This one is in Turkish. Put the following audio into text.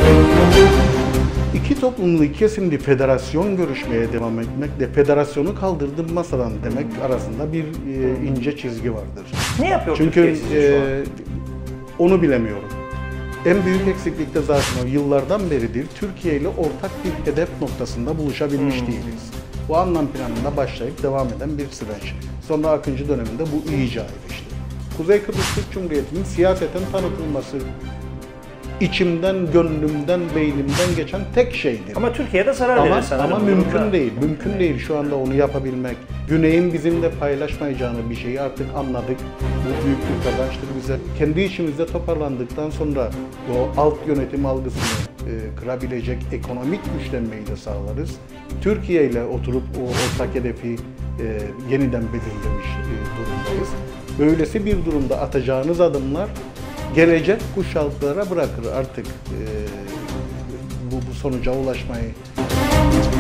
İki toplumlu, iki kesimli federasyon görüşmeye devam etmekle federasyonu kaldırdım masadan demek arasında bir ince çizgi vardır. Ne yapıyor Çünkü Türkiye sizce şu an? onu bilemiyorum. En büyük eksiklik de zaten o yıllardan beridir Türkiye ile ortak bir hedef noktasında buluşabilmiş değiliz. Bu anlam planında başlayıp devam eden bir süreç. Sonra Akıncı döneminde bu iyice ayrıştı. Kuzey Kıbrıs Türk Cumhuriyeti'nin siyaseten tanıtılması içimden, gönlümden, beynimden geçen tek şeydir. Ama Türkiye'de zarar verir sanırım. Ama mümkün değil. Mümkün değil şu anda onu yapabilmek. Güney'in bizimle paylaşmayacağını bir şeyi artık anladık. Bu büyük bir kazançtır bize. Kendi içimizde toparlandıktan sonra o alt yönetim algısını kırabilecek ekonomik güçlenmeyi de sağlarız. Türkiye ile oturup o ortak hedefi yeniden belirlemiş durumdayız. Böylesi bir durumda atacağınız adımlar gelecek kuşaklara bırakır artık bu sonuca ulaşmayı.